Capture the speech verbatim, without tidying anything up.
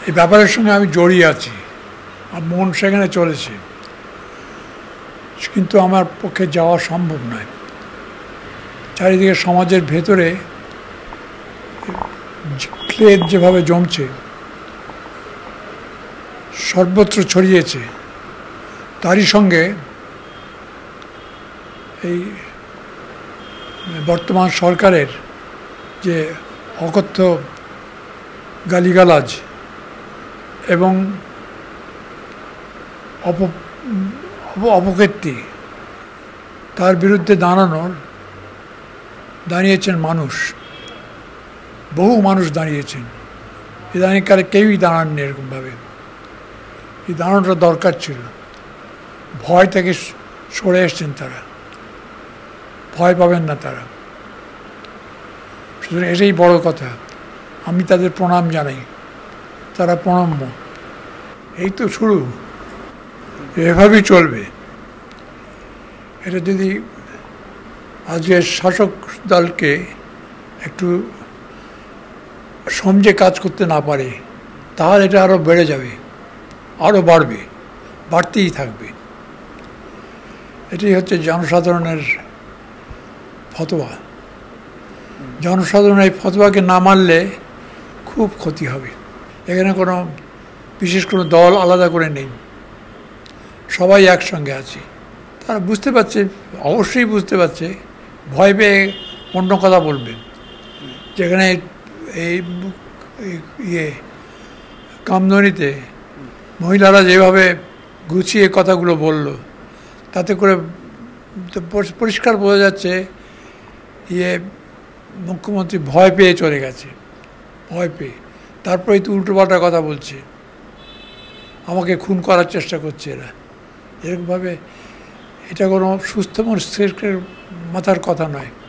এই ব্যাপারের সঙ্গে আমি জড়িয়ে আছি, আর মন সেখানে চলেছে, কিন্তু আমার পক্ষে যাওয়া সম্ভব নয়। চারিদিকে সমাজের ভেতরে ক্লেদ যেভাবে জমছে, সর্বত্র ছড়িয়েছে, তারই সঙ্গে এই বর্তমান সরকারের যে অকথ্য গালিগালাজ এবং অপ অপকীর্তি, তার বিরুদ্ধে দাঁড়ানোর দাঁড়িয়েছেন মানুষ, বহু মানুষ দাঁড়িয়েছেন। ইদানিংকালে কেউই দাঁড়াননি এরকমভাবে। এই দাঁড়ানোটা দরকার ছিল। ভয় থেকে সরে এসছেন তারা, ভয় পাবেন না তারা। সুতরাং এটাই বড় কথা। আমি তাদের প্রণাম জানাই, তারা প্রণম্য। এই তো শুরু, এভাবেই চলবে। এটা যদি আজকের শাসক দলকে একটু সমঝে কাজ করতে না পারে, তাহলে এটা আরও বেড়ে যাবে, আরও বাড়বে, বাড়তেই থাকবে। এটাই হচ্ছে জনসাধারণের ফতোয়া। জনসাধারণ এই ফতোয়াকে না মানলে খুব ক্ষতি হবে। এখানে কোনো বিশেষ কোনো দল আলাদা করে নেই, সবাই একসঙ্গে আছি। তারা বুঝতে পারছে, অবশ্যই বুঝতে পারছে, ভয় পেয়ে অন্য কথা বলবেন। যেখানে এই ইয়ে কামদনিতে মহিলারা যেভাবে গুছিয়ে কথাগুলো বলল, তাতে করে পরিষ্কার বোঝা যাচ্ছে ইয়ে মুখ্যমন্ত্রী ভয় পেয়ে চলে গেছে, ভয় পেয়ে। তারপরেই তো উল্টোপাল্টা কথা বলছে, আমাকে খুন করার চেষ্টা করছে এরা। এরকমভাবে এটা কোনো সুস্থ মস্তিষ্কের মাথার কথা নয়।